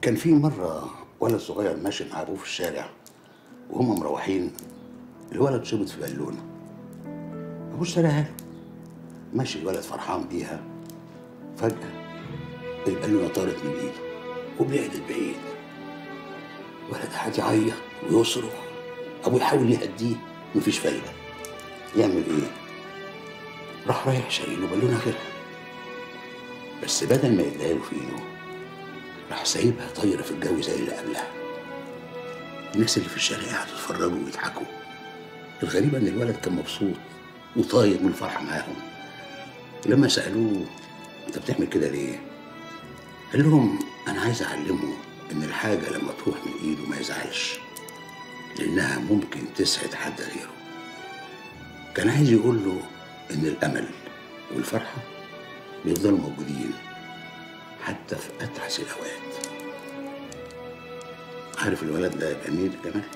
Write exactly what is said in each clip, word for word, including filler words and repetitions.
كان في مره ولد صغير ماشي مع ابوه في الشارع وهم مروحين، الولد شبط في بالونه، ابوه اشتراها له. ماشي الولد فرحان بيها، فجاه البالونه طارت من ايده وبعدت بعيد. الولد قعد يعيط ويصرخ، ابوه يحاول يهديه، مفيش فايده. يعمل ايه؟ راح رايح شايله بالونه غيرها، بس بدل ما يديها له في ايده راح سايبها طايره في الجو زي اللي قبلها. الناس اللي في الشارع قعدوا يتفرجوا ويضحكوا. الغريب ان الولد كان مبسوط وطاير من الفرحه معاهم. لما سالوه انت بتعمل كده ليه؟ قال لهم انا عايز اعلمه ان الحاجه لما تروح من ايده ما يزعلش، لانها ممكن تسعد حد غيره. كان عايز يقول له ان الامل والفرحه بيفضلوا موجودين حتى في اتعس الاوقات. عارف الولد ده يبقى مين يا جمال؟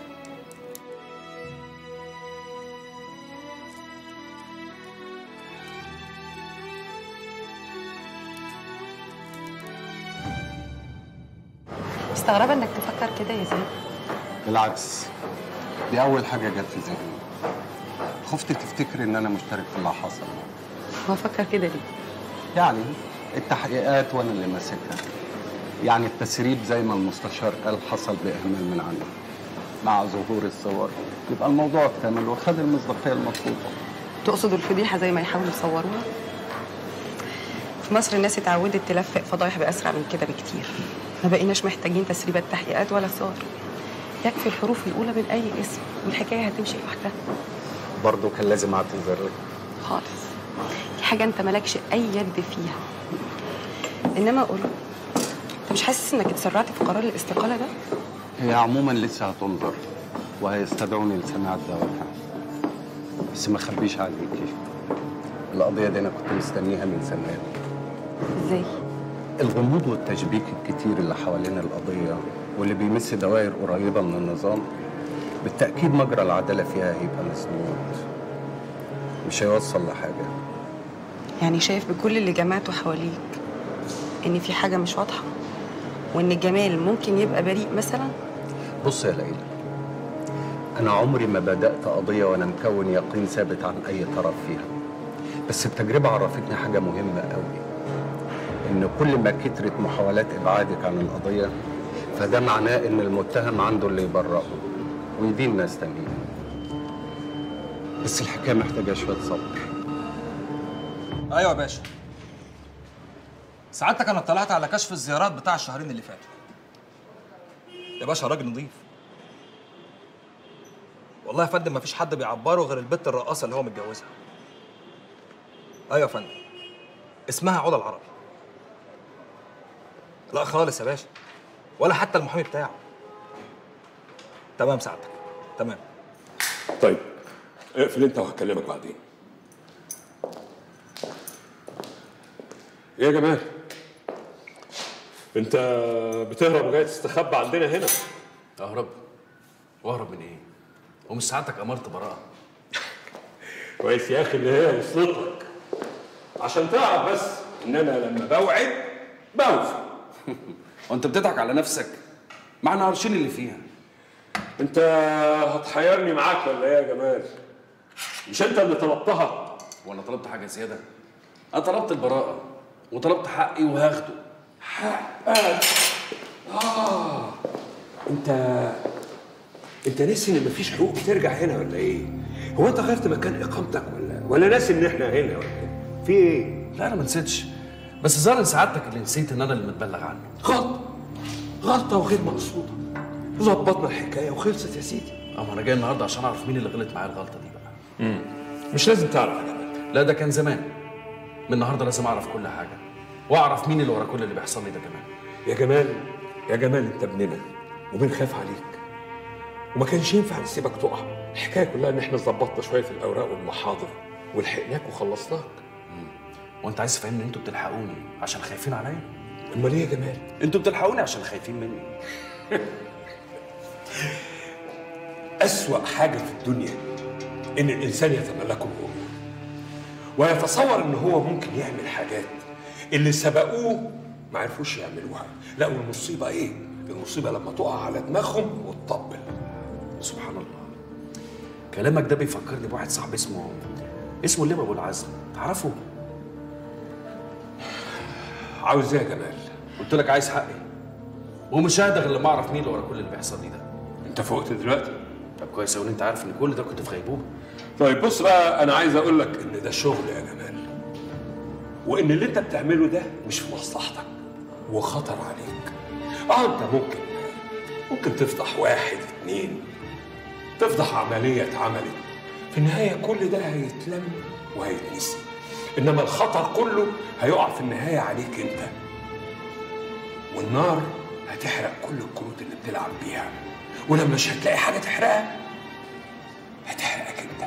مستغربة انك تفكر كده يا زين. بالعكس، دي أول حاجة جت في ذهني. خفت تفتكر إن أنا مشترك في اللي حصل. هو فكر كده ليه؟ يعني التحقيقات وأنا اللي ماسكها. يعني التسريب زي ما المستشار قال حصل بإهمال من عندي. مع ظهور الصور يبقى الموضوع اكتمل وخد المصداقية المطلوبة. تقصد الفضيحة زي ما يحاولوا يصوروها؟ في مصر الناس اتعودت تلفق فضايح بأسرع من كده بكتير. ما بقيناش محتاجين تسريبات تحقيقات ولا صور. يكفي الحروف الأولى من أي اسم والحكاية هتمشي لوحدها. برضه كان لازم أعتذر لك. خالص. دي حاجة أنت مالكش أي يد فيها. إنما أقول أنت مش حاسس إنك اتسرعت في قرار الاستقالة ده؟ هي عموما لسه هتنظر وهيستدعوني لسماع الدعوة. بس ما اخبيش عليكي، القضية دي أنا كنت مستنيها من زمان. إزاي؟ الغموض والتشبيك الكتير اللي حوالين القضية واللي بيمس دوائر قريبة من النظام بالتأكيد مجرى العدالة فيها هيبقى مسدود، مش هيوصل لحاجة. يعني شايف بكل اللي جمعته حواليك إن في حاجة مش واضحة وإن جمال ممكن يبقى بريء مثلا؟ بص يا ليلى، أنا عمري ما بدأت قضية وأنا مكون يقين ثابت عن أي طرف فيها، بس التجربة عرفتني حاجة مهمة قوي، إن كل ما كترت محاولات إبعادك عن القضية فده معناه إن المتهم عنده اللي يبرئه ويدين ناس تانيين. بس الحكاية محتاجة شوية صبر. ايوه يا باشا. سعادتك انا اطلعت على كشف الزيارات بتاع الشهرين اللي فاتوا. يا باشا راجل نظيف. والله يا فندم مفيش حد بيعبره غير البت الرقاصه اللي هو متجوزها. ايوه يا فندم. اسمها علا العربي. لا خالص يا باشا. ولا حتى المحامي بتاعه. تمام سعادتك. تمام. طيب اقفل انت وهكلمك بعدين. ايه يا جمال؟ انت بتهرب وجاي تستخبى عندنا هنا؟ اهرب؟ واهرب من ايه؟ ومش ساعتك امرت براءه؟ كويس يا اخي اللي هي وصلتك، عشان تعرف بس ان انا لما بوعد بوفي. وانت بتضحك على نفسك؟ ما احنا عارفين اللي فيها. انت هتحيرني معاك ولا ايه يا جمال؟ مش انت اللي طلبتها؟ وانا طلبت حاجه زياده؟ انا طلبت البراءه وطلبت حقي وهاخده. حقك؟ اه انت انت ناسي ان مفيش حقوق ترجع هنا ولا ايه؟ هو انت غيرت مكان اقامتك ولا ولا ناسي ان احنا هنا ولا ايه؟ في ايه؟ لا انا ما نسيتش، بس ظاهر ان سعادتك اللي نسيت ان انا اللي متبلغ عنه. غلطه غلطه وغير مقصوده. ظبطنا الحكايه وخلصت يا سيدي. اما انا جاي النهارده عشان اعرف مين اللي غلط معايا الغلطه دي بقى. امم مش لازم تعرف يا جمال. لا ده كان زمان. من النهارده لازم اعرف كل حاجه واعرف مين اللي ورا كل اللي بيحصل لي ده كمان. يا جمال يا جمال انت ابننا وبنخاف عليك وما كانش ينفع نسيبك تقع. الحكايه كلها ان احنا ظبطنا شويه في الاوراق والمحاضر ولحقناك وخلصناك. وانت عايز تفهمني ان انتوا بتلحقوني عشان خايفين عليا؟ امال ايه يا جمال؟ انتوا بتلحقوني عشان خايفين مني. أسوأ حاجة في الدنيا إن الإنسان يتملكه الغرور ويتصور إن هو ممكن يعمل حاجات اللي سبقوه ما عرفوش يعملوها. لا والمصيبة إيه؟ المصيبه لما تقع على دماغهم وتطبل. سبحان الله. كلامك ده بيفكرني بواحد صاحبي اسمه اسمه الليبة ابو العزم، تعرفه؟ عاوز ايه يا جمال؟ قلت لك عايز حقي، ومش ههدى غير لما اعرف مين اللي ورا كل اللي بيحصل لي ده. انت فوقت دلوقتي؟ طب كويس قوي ان انت عارف ان كل ده كنت في غيبوبه. طيب بص بقى، انا عايز اقول لك ان ده شغل يا جمال، وان اللي انت بتعمله ده مش في مصلحتك وخطر عليك. اه انت ممكن ممكن تفضح واحد اتنين، تفضح عمليه اتعملت، في النهايه كل ده هيتلم وهيتنسي، انما الخطر كله هيقع في النهايه عليك انت، والنار هتحرق كل الكروت اللي بتلعب بيها، ولما مش هتلاقي حاجه تحرقها هتحرقك انت.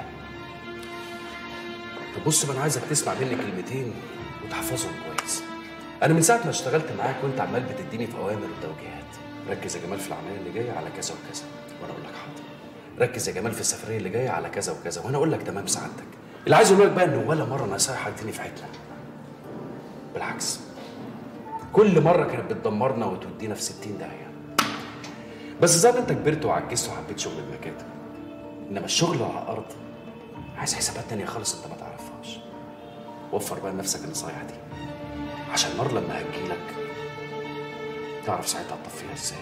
طب بص بقى، انا عايزك تسمع مني كلمتين وتحفظهم كويس. انا من ساعه ما اشتغلت معاك وانت عمال بتديني في اوامر وتوجيهات. ركز يا جمال في العمليه اللي جايه على كذا وكذا، وانا اقول لك حاضر. ركز يا جمال في السفريه اللي جايه على كذا وكذا، وانا اقول لك تمام سعادتك. اللي عايز اقول لك بقى ان ولا مره نصايح حطيتني في حته، بالعكس كل مره كانت بتدمرنا وتودينا في ستين داهيه. بس زي ما انت كبرت وعجزت وحبيت شغل المكاتب، انما الشغل على الارض عايز حسابات تانية خالص انت ما تعرفهاش. وفر بقى لنفسك النصايح دي، عشان النار لما هتجيلك تعرف ساعتها تطفيها ازاي.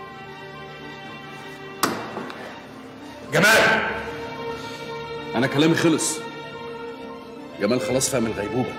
جمال، انا كلامي خلص. جمال خلاص فاهم الغيبوبه.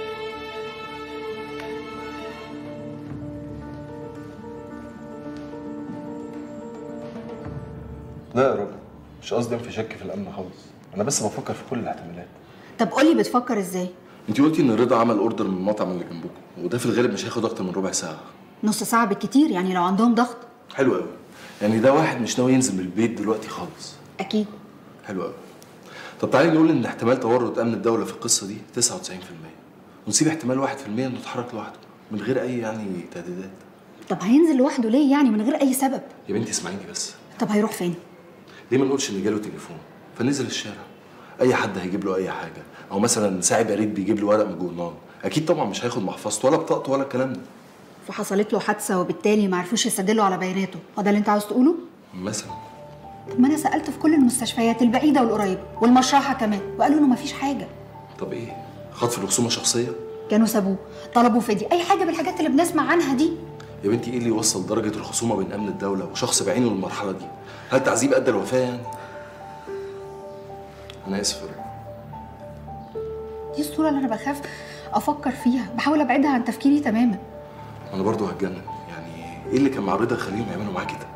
لا يا راجل، مش قصدي انفي شك في الامن خالص، انا بس بفكر في كل الاحتمالات. طب قولي بتفكر ازاي؟ انت قلتي ان رضا عمل اوردر من المطعم اللي جنبكم، وده في الغالب مش هياخد اكتر من ربع ساعه. نص ساعه بالكتير، يعني لو عندهم ضغط. حلو قوي، يعني ده واحد مش ناوي ينزل من البيت دلوقتي خالص. اكيد. حلو قوي. طب تعالي نقول ان احتمال تورط امن الدوله في القصه دي تسعة وتسعين في المية، ونسيب احتمال واحد في المية انه يتحرك لوحده من غير اي يعني تهديدات. طب هينزل لوحده ليه يعني من غير اي سبب؟ يا بنتي اسمعيني بس. طب هيروح فين؟ ليه ما نقولش ان جاله تليفون فنزل الشارع؟ اي حد هيجيب له اي حاجه، او مثلا ساعي بريد بيجيب له ورق من الجورنال، اكيد طبعا مش هياخد محفظته ولا بطاقته ولا الكلام ده. فحصلت له حادثه وبالتالي ما عرفوش يسجلوا على بياناته، هو ده اللي انت عاوز تقوله؟ مثلا. طب ما انا سالت في كل المستشفيات البعيده والقريبه والمشرحه كمان، وقالوا انه ما فيش حاجه. طب ايه؟ خطف الخصومه شخصيه؟ كانوا سابوه، طلبوا فدية، اي حاجه بالحاجات اللي بنسمع عنها دي. يا بنتي ايه اللي يوصل درجه الخصومه بين امن الدوله وشخص بعينه للمرحله دي؟ هل تعذيب ادى الوفاه يعني؟ انا اسف يا رب. دي الصوره اللي انا بخاف افكر فيها، بحاول ابعدها عن تفكيري تماما. انا برضو هتجنن، يعني ايه اللي كان مع رضا يخليهم يعملوا معاه كده؟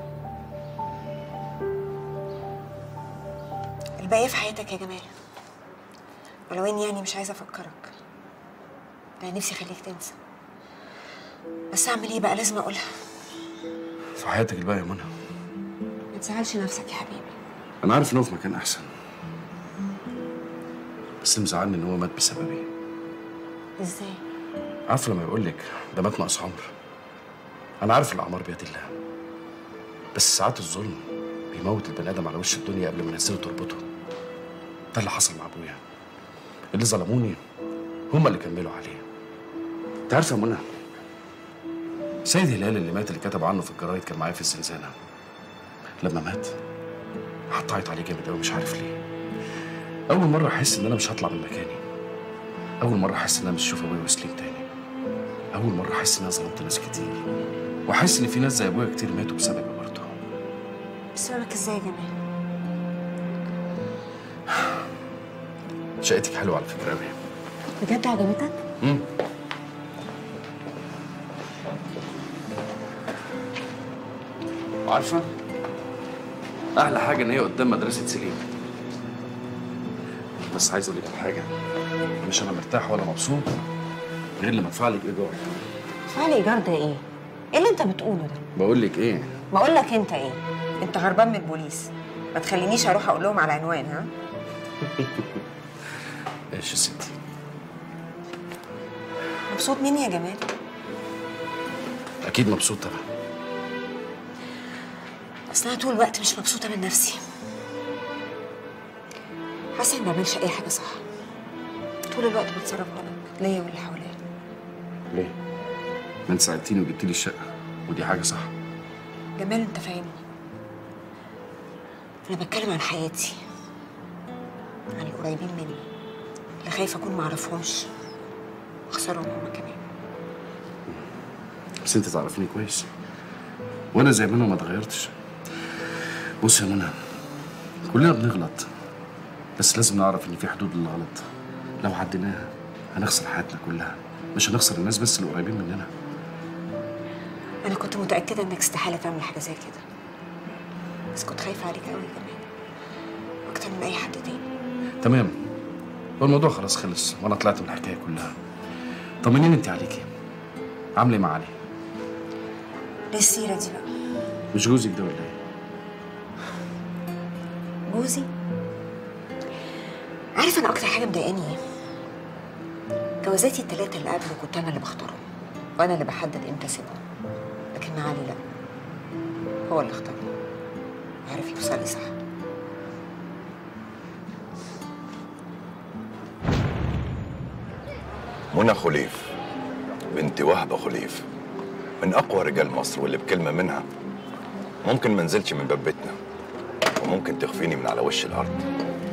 الباقي في حياتك يا جمال، ولو اني يعني مش عايزه افكرك، انا نفسي اخليك تنسى، بس اعمل ايه بقى؟ لازم اقولها. في حياتك الباقي يا منى. ما تزعلش نفسك يا حبيبي. انا عارف ان هو في مكان احسن، بس اللي مزعلني ان هو مات بسببي. ازاي؟ عارفه لما يقول لك ده مات ناقص عمر؟ انا عارف الاعمار بيد الله، بس ساعات الظلم بيموت البني ادم على وش الدنيا قبل ما ينزله تربطه. ده اللي حصل مع ابويا. اللي ظلموني هم اللي كملوا عليه. انت عارفه يا منى، سيد هلال اللي مات اللي كتب عنه في الجرايد كان معايا في الزنزانه. لما مات قعدت اعيط عليه جامد قوي، مش عارف ليه. اول مره احس ان انا مش هطلع من مكاني. اول مره احس ان انا مش هشوف ابويا وسليم تاني. اول مره احس ان انا ظلمت ناس كتير، واحس ان في ناس زي ابويا كتير ماتوا بسببي برضه. بسببك ازاي يا جمال؟ شقتك حلوه على فكره قوي. بجد عجبتك؟ امم عارفه احلى حاجه ان هي قدام مدرسه سليم. بس عايز اقول لك على حاجه، مش انا مرتاح ولا مبسوط غير لما ادفع لك ايجار. ادفع لي ايجار ده ايه؟ ايه اللي انت بتقوله ده؟ بقول لك ايه؟ بقول لك انت ايه؟ انت هربان من البوليس، ما تخلينيش اروح اقول لهم على عنوان. ها؟ ايش يا ستي؟ مبسوط مني يا جمال؟ اكيد مبسوط طبعا. اصل انا طول الوقت مش مبسوطه من نفسي، حاسه اني ما بعملش اي حاجه صح، طول الوقت بتصرف غلط ليا واللي حواليا. ليه؟ ما انت ساعدتيني وجبتي لي الشقه، ودي حاجه صح. جمال انت فاهمني. انا بتكلم عن حياتي، عن القريبين مني اللي خايفه اكون معرفهمش واخسرهم هما كمان. بس انت تعرفيني كويس وانا زي ما انا ما اتغيرتش. بص يا منى، كلنا بنغلط، بس لازم نعرف ان في حدود للغلط. لو عديناها هنخسر حياتنا كلها، مش هنخسر الناس بس اللي قريبين مننا. انا كنت متاكده انك استحاله تعمل حاجه زي كده، بس كنت خايفه عليك قوي كمان اكتر من اي حد تاني. تمام، والموضوع خلاص خلص وانا طلعت من الحكايه كلها. طمنيني انت عليكي، عامله ايه مع علي؟ ليه السيره دي بقى؟ مش جوزك ده ولا ايه؟ جوزي؟ عارف انا اكتر حاجه مضايقاني ايه؟ جوازاتي الثلاثه اللي قبل كنت انا اللي بختارهم وانا اللي بحدد امتى اسيبهم، لكن مع علي لا، هو اللي اختارني وعرف يوصلي صح. منى خليف بنت وهبه خليف من اقوى رجال مصر، واللي بكلمه منها ممكن ما انزلش من باب بيتنا وممكن تخفيني من على وش الارض.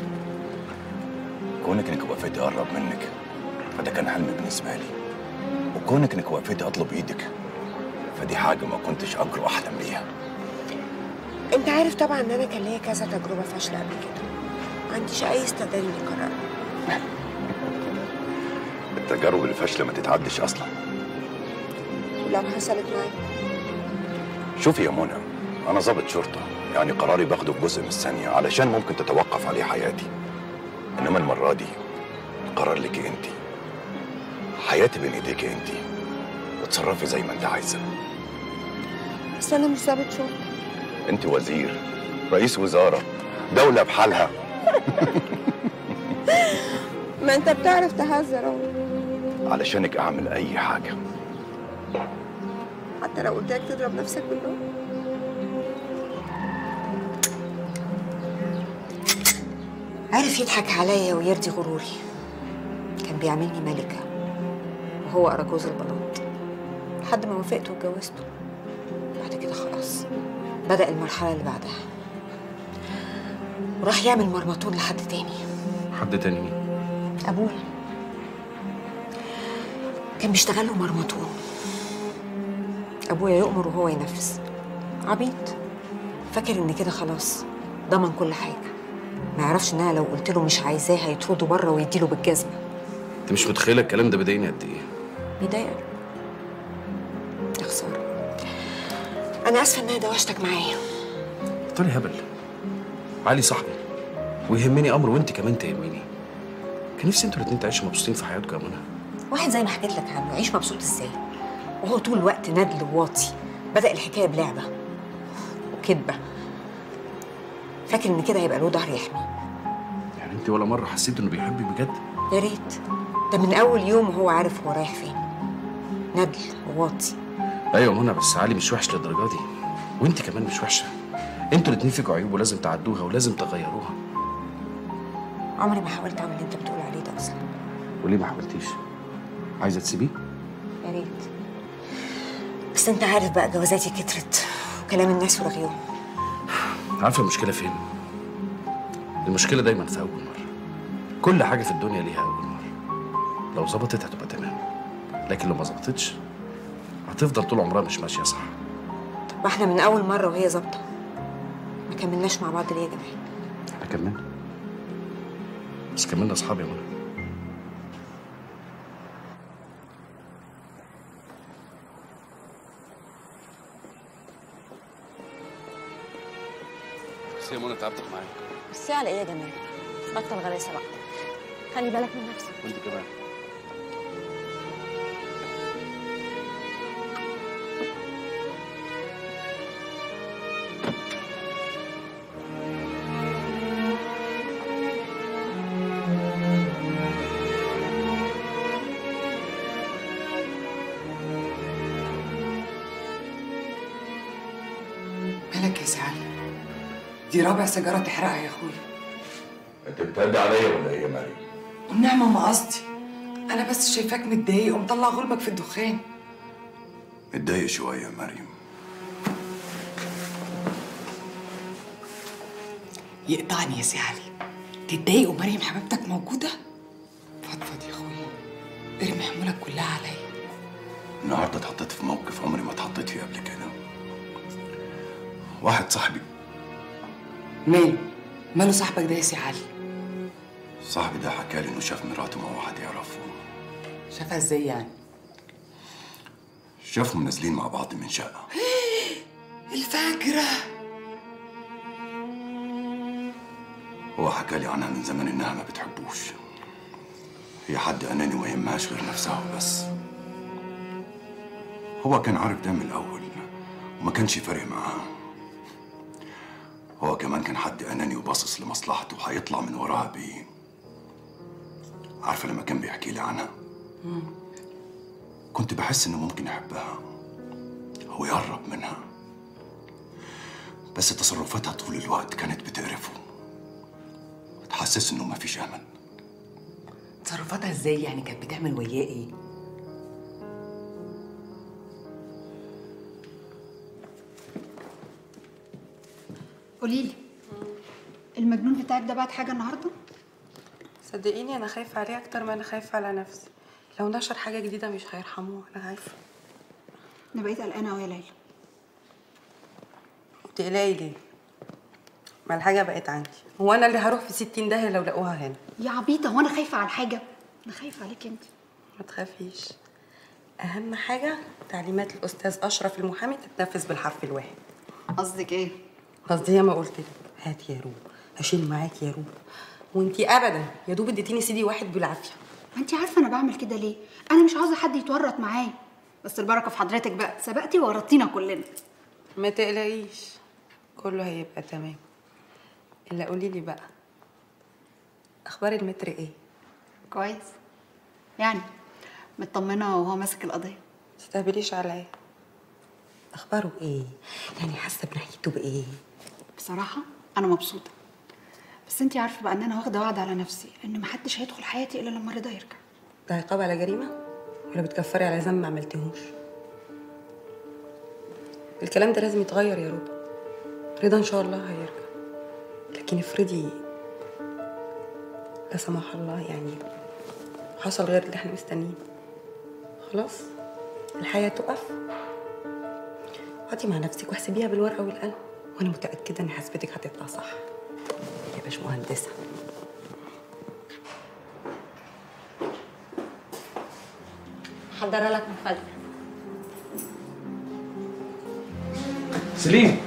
كونك انك وقفتي اقرب منك فده كان حلم بالنسبه لي، وكونك انك وقفتي اطلب ايدك فدي حاجه ما كنتش اجرؤ احلم بيها. انت عارف طبعا ان انا كان ليا كذا تجربه فاشله قبل كده، ما عنديش اي استعداد اني اكررها. التجارب الفاشله ما تتعدش اصلا. ولو حصلت معاك؟ شوفي يا منى، انا ضابط شرطه، يعني قراري باخده في جزء من الثانيه علشان ممكن تتوقف عليه حياتي. انما المره دي القرار لك انت، حياتي بين ايديك انت، وتصرفي زي ما انت عايزه. بس انا مش ضابط شرطه. انت وزير، رئيس وزاره، دوله بحالها. ما انت بتعرف تهزر اهو. علشانك اعمل اي حاجه، حتى لو قلت لك تضرب نفسك بالنار. عارف يضحك عليا ويرضي غروري. كان بيعملني ملكة وهو أراجوز البنات لحد ما وافقت واتجوزته. بعد كده خلاص بدأ المرحلة اللي بعدها، وراح يعمل مرمطون لحد تاني. حد تاني مين؟ أبويا كان بيشتغل له مرمطون. أبويا يؤمر وهو ينفذ. عبيط فاكر إن كده خلاص ضمن كل حاجة، ما يعرفش إن أنا لو قلت له مش عايزاه هيطرده بره ويديله بالجزمة. انت مش متخيله الكلام ده بيضايقني قد ايه؟ بيضايقك؟ يا خسارة، أنا آسفة إن أنا دوشتك معايا. بطلي هبل. علي صاحبي ويهمني أمره وأنت كمان تهميني. كان نفسي انتوا الاتنين تعيشوا مبسوطين في حياتكم يا منى. واحد زي ما حكيت لك عنه يعيش مبسوط ازاي؟ وهو طول الوقت ندل وواطي. بدأ الحكاية بلعبة وكدبة، فاكر إن كده هيبقى له ظهر يحمي. يعني انت ولا مرة حسيت إنه بيحبك بجد؟ يا ريت، ده من أول يوم وهو عارف هو رايح فين. ندل وواطي. أيوة منى، بس علي مش وحش للدرجة دي، وأنت كمان مش وحشة. انتوا الاتنين فيكوا عيوب ولازم تعدوها ولازم تغيروها. عمري ما حاولت أعمل اللي أنت بتقول عليه ده أصلا. وليه ما حاولتيش؟ عايزة تسيبيه؟ يا ريت، بس أنت عارف بقى جوازاتي كترت وكلام الناس ولغيهم. عارفة المشكلة فين؟ المشكلة دايما في أول مرة. كل حاجة في الدنيا ليها أول مرة. لو ظبطت هتبقى تمام، لكن لو ما ظبطتش هتفضل طول عمرها مش ماشية صح. طب احنا من أول مرة وهي ظابطة ما كملناش مع بعض ليه يا جماعة؟ احنا كملنا، بس كملنا أصحاب يا منى. بس يا منى تعبتك معاك. بس على ايه يا جمال؟ بطل غلاسه بقى، خلي بالك من نفسك. وانت كمان. مالك يا سعد؟ دي رابع سيجارة تحرقها يا اخويا. انت بتهدي عليا ولا ايه يا مريم؟ والنعمة ما قصدي، أنا بس شايفاك متضايق ومطلع غلبك في الدخان. متضايق شويه يا مريم. يقطعني يا سي علي. تتضايق ومريم حبيبتك موجودة؟ فضفض يا اخويا، ارمي حمولك كلها عليا. النهارده اتحطيت في موقف عمري ما اتحطيت فيه قبل كده. واحد صاحبي. ماله؟ ماله صاحبك ده يا سي علي؟ صاحبي ده حكى لي انه شاف مراته مع واحد يعرفه. شافها ازاي يعني؟ شافهم نازلين مع بعض من شقه. الفجرة. هو حكى لي عنها من زمان انها ما بتحبوش. هي حد اناني وما يهمهاش غير نفسها وبس. هو كان عارف ده من الاول وما كانش فارق معاه. هو كمان كان حد اناني وباصص لمصلحته وهيطلع من وراها بيه. عارفه لما كان بيحكي لي عنها كنت بحس انه ممكن يحبها هو يقرب منها، بس تصرفاتها طول الوقت كانت بتقرفه، بتحسس انه مفيش امل. تصرفاتها ازاي يعني؟ كانت بتعمل وياه ايه؟ قوليلي، المجنون بتاعك ده بعت حاجه النهارده؟ صدقيني انا خايفه عليه اكتر ما انا خايفه على نفسي. لو نشر حاجه جديده مش هيرحموه، انا خايفه. انا بقيت قلقانه قوي يا ليلى. بتقلقي ليه؟ ما الحاجه بقت عندي، هو انا اللي هروح في ستين داهيه لو لقوها هنا؟ يا عبيطه، هو انا خايفه على حاجه؟ انا خايفه عليك انت. ما تخافيش، اهم حاجه تعليمات الاستاذ اشرف المحامي تتنفذ بالحرف الواحد. قصدك ايه؟ قصدي زي ما قلت لك، هات يا روب، هشيل معاك يا روب، وانتي ابدا يا دوب اديتيني سيدي واحد بالعافيه. ما انتي عارفه انا بعمل كده ليه؟ انا مش عاوزه حد يتورط معايا، بس البركه في حضرتك بقى، سبقتي وورطتينا كلنا. ما تقلقيش، كله هيبقى تمام. الا قولي لي بقى، اخبار المتر ايه؟ كويس يعني، مطمنه وهو ماسك القضيه. ما تستهبليش عليا. اخباره ايه؟ يعني حاسه بناحيته بايه؟ بصراحه انا مبسوطه، بس انتي عارفه بقى ان انا واخده وعد على نفسي ان محدش هيدخل حياتي الا لما رضا يرجع. ده عقاب على جريمه ولا بتكفري على ذنب ما عملتيهوش؟ الكلام ده لازم يتغير يا رضا. رضا ان شاء الله هيرجع، لكن افرضي لا سمح الله يعني حصل غير اللي احنا مستنيين، خلاص الحياه تقف. اقعدي مع نفسك واحسبيها بالورقه والقلم، وانا متاكده ان حسبتك هتطلع صح يا باشمهندسه. حضر لك مفاجأة. سليم،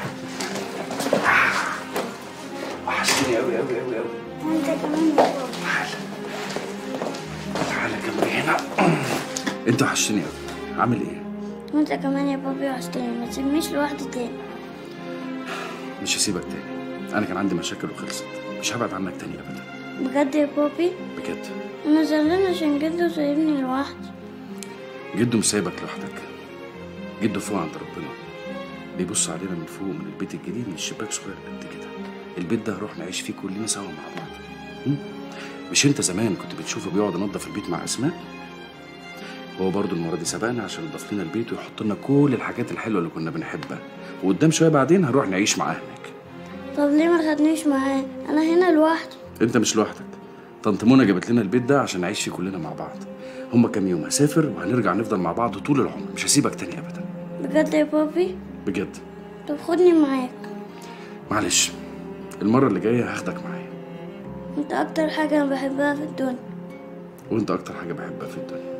وحشتني قوي قوي قوي قوي. وانت كمان يا بابا. تعالى تعالى كمل هنا. انت وحشتني قوي. عامل ايه؟ وانت كمان يا بابا وحشتني، ما تسيبنيش لوحدي تاني. مش هسيبك تاني، انا كان عندي مشاكل وخلصت، مش هبعد عنك تاني ابدا. بجد يا بابي؟ بجد. انا زعلانه عشان جدو سايبني لوحدي. جدو مش سايبك لوحدك، جدو فوق عند ربنا، بيبص علينا من فوق من البيت الجديد، من الشباك صغير قد كده. البيت ده هنروح نعيش فيه كلنا سوا مع بعض. مش انت زمان كنت بتشوفه بيقعد ينظف البيت مع اسماء؟ هو برضه المره دي سبقنا عشان ينظف لنا البيت ويحط لنا كل الحاجات الحلوه اللي كنا بنحبها، وقدام شويه بعدين هنروح نعيش معاه هناك. طب ليه ما خدنيش معاه؟ انا هنا لوحدي. انت مش لوحدك، طنط منى جابت لنا البيت ده عشان نعيش فيه كلنا مع بعض. هما كام يوم هسافر وهنرجع نفضل مع بعض طول العمر، مش هسيبك تاني ابدا. بجد يا بابي؟ بجد. طب خدني معاك. معلش، المره اللي جايه هاخدك معايا. انت اكتر حاجه انا بحبها في الدنيا. وانت اكتر حاجه بحبها في الدنيا.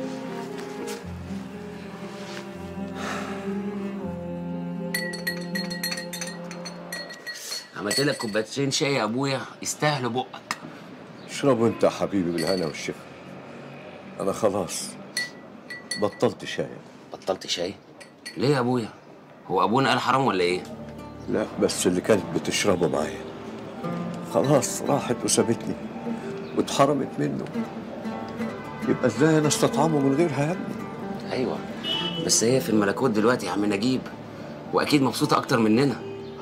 عملت لك كوبايتين شاي يا ابويا يستاهلوا بقك. اشربوا انت يا حبيبي بالهنا والشفا. انا خلاص بطلت شاي. بطلت شاي؟ ليه يا ابويا؟ هو ابونا قال حرام ولا ايه؟ لا بس اللي كانت بتشربه معايا خلاص راحت وسابتني واتحرمت منه، يبقى ازاي انا استطعمه من غيرها يا ابني؟ ايوه بس هي في الملكوت دلوقتي يا عم نجيب، واكيد مبسوطه اكتر مننا.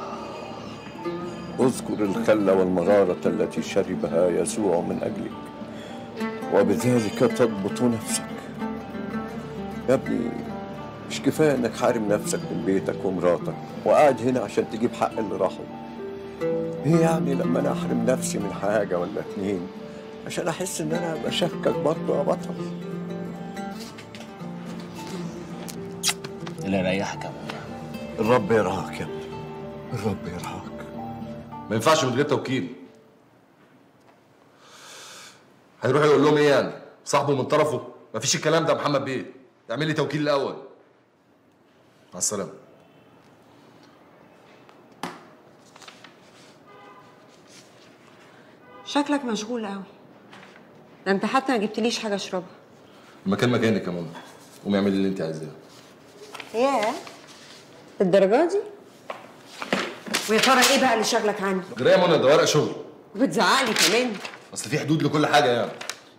اذكر الخل والمرارة التي شربها يسوع من أجلك وبذلك تضبط نفسك. يا ابني مش كفاية انك حارم نفسك من بيتك ومراتك وقاعد هنا عشان تجيب حق اللي راحوا؟ ايه يعني لما انا احرم نفسي من حاجه ولا اتنين عشان احس ان انا بشاركك برضه يا بطل؟ اللي يريحك يا ابويا. الرب يرعاك يا ابني، الرب يرعاك. ما ينفعش من غير توكيل. هيروح يقول لهم ايه يعني؟ صاحبه من طرفه؟ مفيش الكلام ده يا محمد بيه، اعمل لي توكيل الاول. مع السلامه. شكلك مشغول قوي. ده انت حتى ما جبتليش حاجه اشربها. المكان مكانك يا منى، قومي اعملي اللي انت عايزاه. ياه، الدرجه دي؟ ويا ترى ايه بقى اللي شغلك عني؟ جرى يا منى، ده ورق شغل. وبتزعقلي كمان. اصل في حدود لكل حاجه يعني.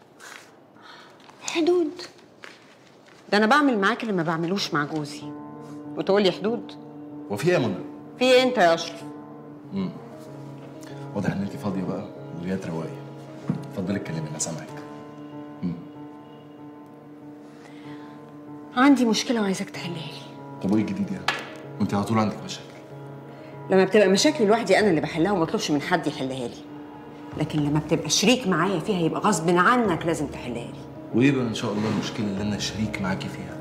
حدود؟ ده انا بعمل معاك اللي ما بعملوش مع جوزي وتقول لي حدود؟ وفي ايه يا منى؟ في ايه انت يا اشرف؟ امم واضح ان انت فاضيه بقى وجايه تروقي. اتفضلي اتكلمي، انا سامعك. امم عندي مشكله وعايزاك تحلها لي. طب وايه الجديد يعني؟ وانت على طول عندك مشاكل. لما بتبقى مشاكلي لوحدي انا اللي بحلها وما اطلبش من حد يحلها لي، لكن لما بتبقى شريك معايا فيها يبقى غصب عنك لازم تحلها لي. وايه بقى ان شاء الله المشكله اللي انا شريك معاكي فيها؟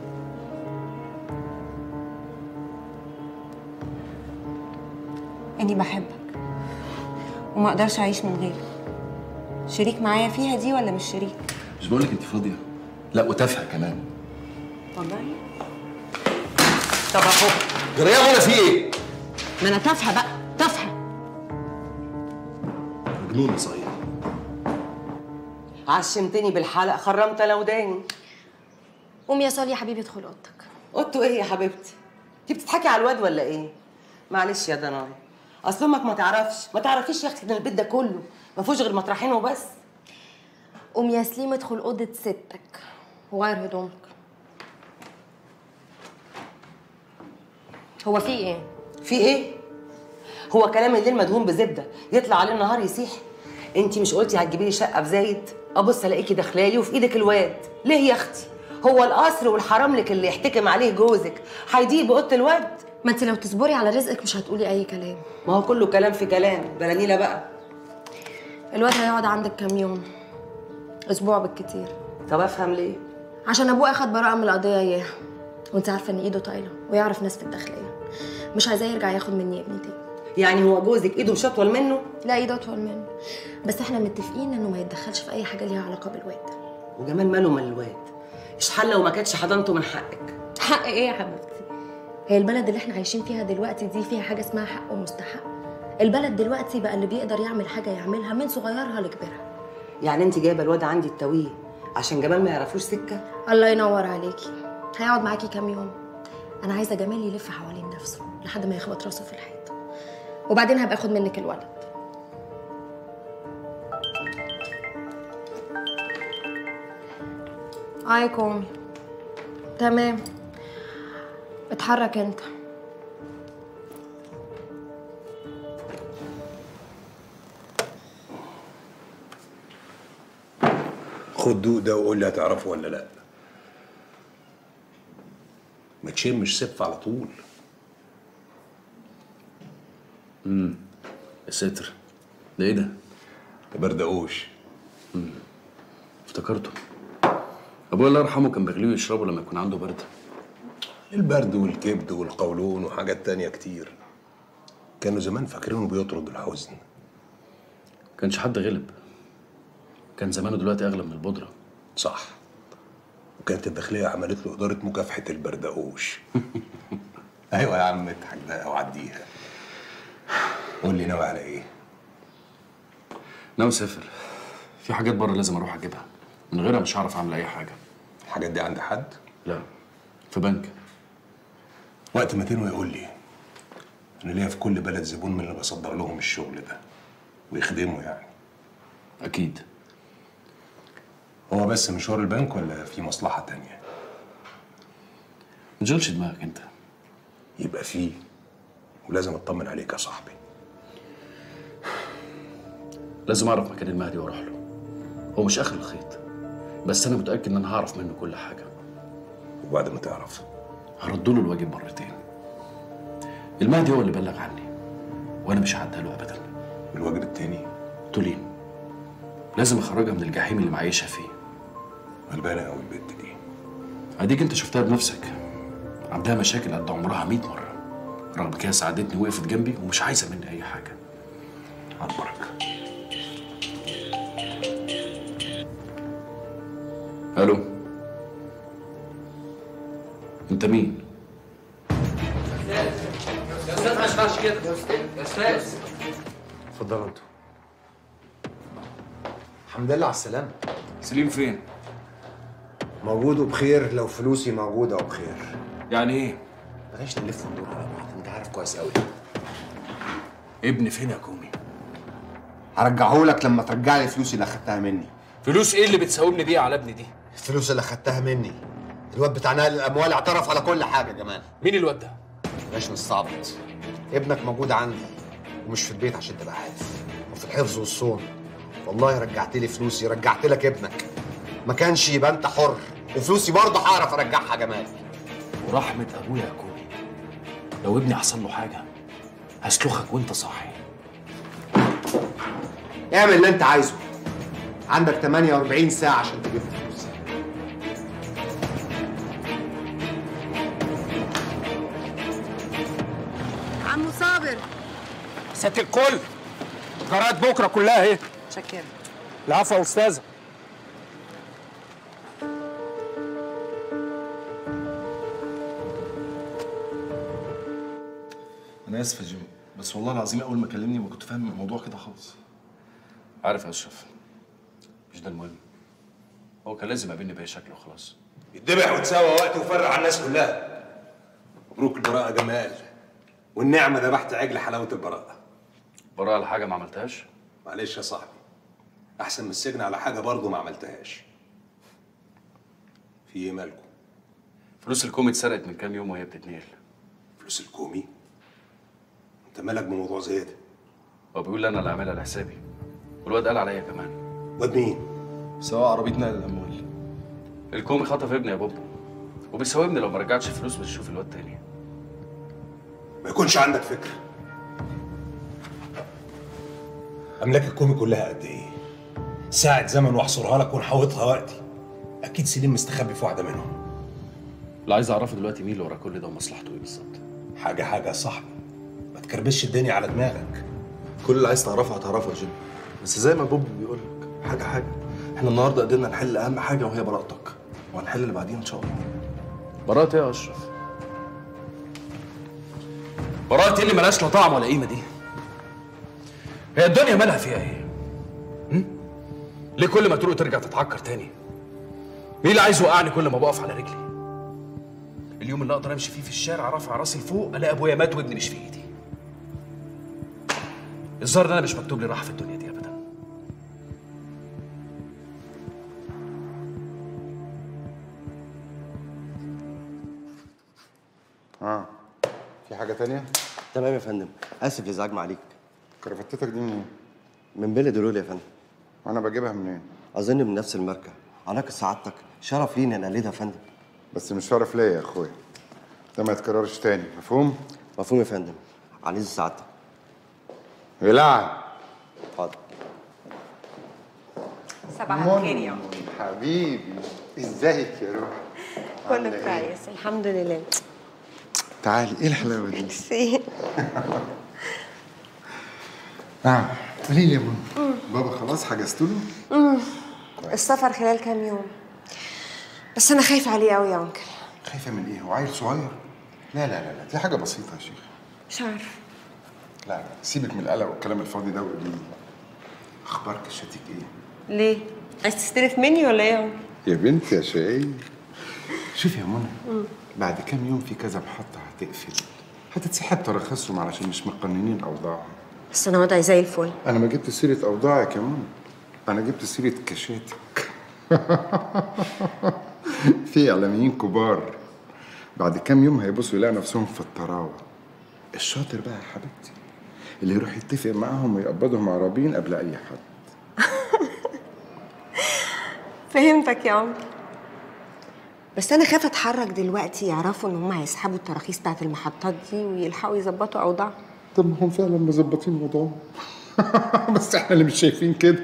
اني بحبك وما اقدرش اعيش من غيرك. شريك معايا فيها دي ولا مش شريك؟ مش بقول لك انت فاضيه؟ لا وتافهه كمان. والله؟ طب اهو. جرى يا منى في ايه؟ ما انا تافهه بقى، تافهه. مجنونه صحيح. عشمتني بالحلق، خرمت انا وداني. قومي يا صالح يا حبيبي ادخل اوضتك. اوضته ايه يا حبيبتي؟ انت بتضحكي على الواد ولا ايه؟ معلش يا دناي، اصل امك ما تعرفش، ما تعرفيش يا اختي ان البيت ده كله ما فيهوش غير مطرحين وبس. قومي يا سليم ادخل اوضه ستك وغير هدومك. هو في ايه؟ في ايه؟ هو كلام الليل مدهون بزبده يطلع عليه النهار يسيح؟ انت مش قلتي هتجيبي لي شقه في زايد؟ ابص الاقيكي داخلالي وفي ايدك الواد. ليه يا اختي؟ هو القصر والحرملك اللي يحتكم عليه جوزك هيضيق باوضه الواد؟ ما انت لو تصبري على رزقك مش هتقولي اي كلام. ما هو كله كلام في كلام. بلانيله بقى. الواد هيقعد عندك كام يوم، اسبوع بالكتير. طب افهم ليه؟ عشان ابوه اخد براءه من القضيه اياها، وانت عارفه ان ايده طايله ويعرف ناس في الداخليه. مش عايزاه يرجع ياخد مني ابني تاني. يعني هو جوزك ايده مش اطول منه؟ لا ايده اطول منه، بس احنا متفقين انه ما يتدخلش في اي حاجه ليها علاقه بالواد. وجمال ماله من الواد؟ اشحال لو ما كانتش حضنته من حقك. حق ايه يا حبيبتي؟ هي البلد اللي احنا عايشين فيها دلوقتي دي فيها حاجه اسمها حق ومستحق. البلد دلوقتي بقى اللي بيقدر يعمل حاجه يعملها من صغيرها لكبيرها. يعني انت جايبه الواد عندي التويه عشان جمال ما يعرفوش سكه؟ الله ينور عليكي. هيقعد معاكي كام يوم؟ انا عايزه جمال يلف حوالين نفسه لحد ما يخبط راسه في الحيط، وبعدين هبقى اخد منك الولد. هاي كومي. تمام، اتحرك انت. خد دوق ده وقول لي هتعرفه ولا لا. ما تشمش سف على طول. امم يا ساتر، ده ايه ده؟ ده بردقوش. امم افتكرته. ابويا الله يرحمه كان بيغليه ويشربه لما يكون عنده برد. البرد والكبد والقولون وحاجات تانية كتير. كانوا زمان فاكرينه بيطرد الحزن. كانش حد غلب. كان زمانه دلوقتي اغلى من البودره. صح. وكانت الداخليه عملت له اداره مكافحه البردقوش. ايوه يا عم اضحك بقى وعديها. قول لي ناوي على ايه؟ ناوي اسافر. في حاجات بره لازم اروح اجيبها، من غيرها مش هعرف اعمل اي حاجه. الحاجات دي عند حد؟ لا، في بنك. وقت ما تنوي يقول لي. انا ليا في كل بلد زبون من اللي بصدر لهم الشغل ده ويخدموا يعني. اكيد. هو بس مشوار البنك ولا في مصلحه تانية؟ ما تشغلش دماغك انت. يبقى فيه، ولازم اطمن عليك يا صاحبي. لازم اعرف مكان المهدي واروح له. هو مش اخر الخيط، بس انا متاكد ان انا هعرف منه كل حاجه. وبعد ما تعرف هرد له الواجب مرتين. المهدي هو اللي بلغ عني، وانا مش هعديها له ابدا. والواجب التاني؟ تولين. لازم اخرجها من الجحيم اللي معيشها فيه. غلبانه قوي البنت دي. اديك انت شفتها بنفسك. عندها مشاكل قد عمرها مية مره. رغم كده ساعدتني وقفت جنبي ومش عايزه مني اي حاجه. على البركه. الو. انت مين؟ يا استاذ ما ينفعش كده يا استاذ يا استاذ. اتفضلوا انتوا. الحمد لله على السلامة. سليم فين؟ موجود وبخير، لو فلوسي موجودة وبخير. يعني ايه؟ بلاش نلف وندور على بعض، انت عارف كويس قوي. ابني فين يا كومي؟ هرجعهولك لما ترجع لي فلوسي اللي اخدتها مني. فلوس ايه اللي بتساومني بيها على ابني دي؟ الفلوس اللي اخدتها مني. الواد بتاع نقل الاموال اعترف على كل حاجة جمال. مين الواد ده؟ بلاش نستعبط. ابنك موجود عندي ومش في البيت عشان تبقى عارف، وفي الحفظ والصون. والله رجعت لي فلوسي، رجعت لك ابنك. ما كانش يبقى انت حر، وفلوسي برضه هعرف ارجعها جمال. ورحمة ابويا يا كومي، لو ابني حصل له حاجة هسلخك وانت صاحي. اعمل اللي انت عايزه. عندك ثمانية وأربعين ساعة عشان تجيب فلوس. عمو صابر. ست الكل، جرات بكره كلها اهي. شكرا. العفو يا استاذه. انا اسف يا جيمي، بس والله العظيم اول ما كلمني ما كنت فاهم الموضوع كده خالص. عارف يا اشرف، مش ده المهم. هو كان لازم يقابلني باي شكل وخلاص. يتذبح وتساوى وقت وفرق على الناس كلها. مبروك البراءة جمال، والنعمة ذبحت عجل حلاوة البراءة. براءة على حاجة ما عملتهاش؟ معلش يا صاحبي، أحسن من السجن على حاجة برضه ما عملتهاش. في إيه مالكم؟ فلوس الكومي اتسرقت من كام يوم وهي بتتنقل. فلوس الكومي؟ أنت مالك بموضوع زي ده؟ هو بيقول لي أنا اللي عاملها لحسابي، والواد قال عليا كمان. واد مين؟ سواق عربية نقل الأموال. الكومي خطف ابني يا بابا، وبيساومني لو ما رجعتش فلوس مش هشوف الواد تاني. ما يكونش عندك فكرة. أملاك الكومي كلها قد إيه؟ ساعة زمن واحصرها لك ونحوطها وقتي. أكيد سليم مستخبي في واحدة منهم. اللي عايز أعرفه دلوقتي مين اللي ورا كل ده ومصلحته إيه بالظبط. حاجة حاجة يا صاحبي، ما تكربش الدنيا على دماغك. كل اللي عايز تعرفه هتعرفه يا جيمي، بس زي ما بوب بيقول لك حاجة حاجة. إحنا النهاردة قدرنا نحل أهم حاجة وهي براءتك، وهنحل اللي بعدين إن شاء الله. براءة إيه يا أشرف؟ براءة إيه اللي ملهاش لا طعم ولا قيمة دي؟ هي الدنيا مالها فيها إيه؟ هم؟ ليه كل ما تروق ترجع تتعكر تاني؟ مين اللي عايز يوقعني كل ما بقف على رجلي؟ اليوم اللي اقدر امشي فيه في الشارع رافع راسي لفوق الاقي ابويا مات وابني مش في ايدي. الظاهر ان انا مش مكتوب لي راحه في الدنيا دي ابدا. اه في حاجة تانية؟ تمام يا فندم، اسف لازعاج عليك. كرافتتك دي منين؟ من بلد دول يا فندم. وانا بجيبها منين؟ اظن من نفس الماركه. علاقة سعادتك شرف لينا نقلدها يا فندم. بس مش شرف ليا يا اخويا، ده ما يتكررش تاني، مفهوم؟ مفهوم يا فندم. على اذن سعادتك. يلعب. حاضر. صباح الخير يا عم. حبيبي، ازيك يا روح؟ كله كويس الحمد لله. تعالي، ايه الحلاوه دي؟ ميرسي. نعم، قولي لي يا بابا. بابا خلاص حجزت له؟ امم السفر خلال كام يوم، بس انا خايفه عليه قوي يا انكل. خايفه من ايه؟ هو عيل صغير؟ لا لا لا لا، دي حاجه بسيطه يا شيخ. مش عارفه. لا لا، سيبك من القلق والكلام الفاضي ده وقولي لي اخبار كشتك ايه؟ ليه؟ عايز تستلف مني ولا ايه يا انكل؟ يا بنتي يا شقية، شوفي يا منى، بعد كام يوم في كذا محطة هتقفل، هتتسحب تراخيصهم علشان مش مقننين أوضاعهم. بس أنا وضعي زي الفل. أنا ما جبت سيرة أوضاعك يا منى، أنا جبت سيرة كشاتك. في إعلاميين كبار بعد كام يوم هيبصوا يلاقوا نفسهم في الطراوة. الشاطر بقى يا حبيبتي اللي يروح يتفق معاهم ويقبضهم عرابين قبل أي حد. فهمتك يا انكل، بس انا خايفه اتحرك دلوقتي يعرفوا ان هم هيسحبوا التراخيص بتاعت المحطات دي ويلحقوا يظبطوا اوضاعهم. طب ما هم فعلا مظبطين وضعهم. بس احنا اللي مش شايفين كده.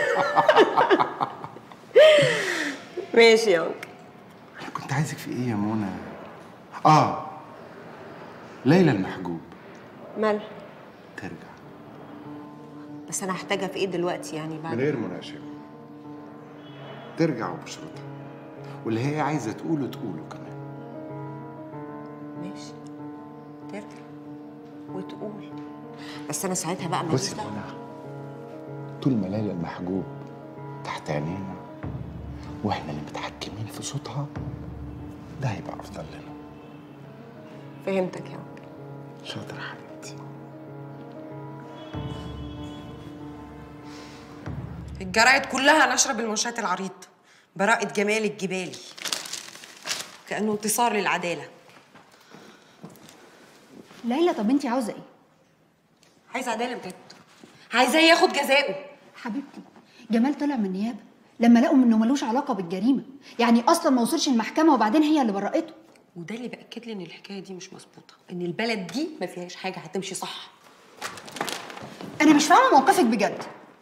ماشي يا انكل. انا كنت عايزك في ايه يا منى؟ اه ليلى المحجوب مال ترجع بس انا هحتاجها في ايه دلوقتي يعني بعد؟ من غير مناقشه. ترجع وبشروطها، واللي هي عايزه تقوله تقوله كمان. ماشي ترجع وتقول، بس انا ساعتها بقى ماليش بصي يا دعوة. منى، طول ما ليلى المحجوب تحت عينينا واحنا اللي متحكمين في صوتها، ده هيبقى افضل لنا. فهمتك يا انكل. شاطر يا حبيبتي. الجرايد كلها نشرة بالمنشات العريض، براءة جمال الجبالي، كأنه انتصار للعدالة. ليلى طب انت عاوزه ايه؟ عايزة عدالة بجد، عايزاه ياخد جزاؤه. حبيبتي جمال طلع من النيابه لما لقوا انه ملوش علاقه بالجريمه، يعني اصلا ما وصلش المحكمه وبعدين هي اللي برأته. وده اللي بأكد لي ان الحكايه دي مش مظبوطه، ان البلد دي ما فيهاش حاجه هتمشي صح. انا مش فاهمه موقفك بجد.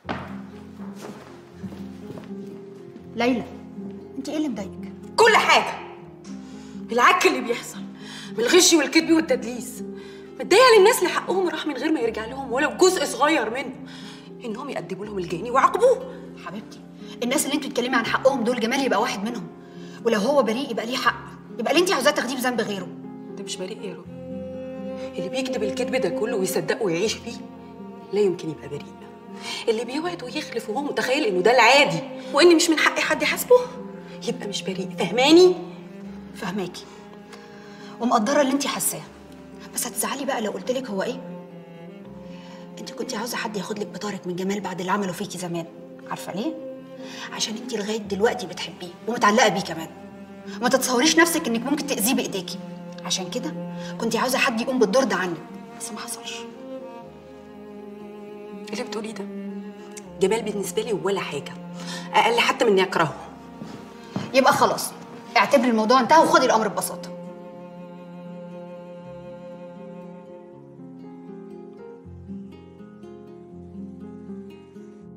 ليلى انت ايه اللي مضايقك؟ كل حاجه، العك اللي بيحصل من الغش والكذب والتدليس، متضايقه للناس اللي حقهم راح من غير ما يرجع لهم ولو جزء صغير منه، انهم يقدموا لهم الجاني ويعاقبوه. حبيبتي الناس اللي انتوا بتتكلمي عن حقهم دول جمال يبقى واحد منهم، ولو هو بريء يبقى ليه حق، يبقى اللي انت عاوزاه تاخديه بذنب غيره. ده مش بريء يا رب، اللي بيكذب الكذب ده كله ويصدقه ويعيش فيه لا يمكن يبقى بريء. اللي بيوعد ويخلف وهو متخيل انه ده العادي وان مش من حق حد يحاسبه يبقى مش بريء. فهماني؟ فهماكي ومقدره اللي انت حاساه، بس هتزعلي بقى لو قلت لك هو ايه؟ انت كنتي عاوزه حد ياخد لك بطارك من جمال بعد اللي عمله فيكي زمان. عارفه ليه؟ عشان انت لغايه دلوقتي بتحبيه ومتعلقه بيه كمان، وما تتصوريش نفسك انك ممكن تاذيه بايديكي. عشان كده كنتي عاوزه حد يقوم بالدور ده عنك، بس ما حصلش. ايه اللي بتقوليه ده؟ جمال بالنسبه لي ولا حاجه، اقل حتى من اني اكرهه. يبقى خلاص اعتبري الموضوع انتهى وخدي الامر ببساطه.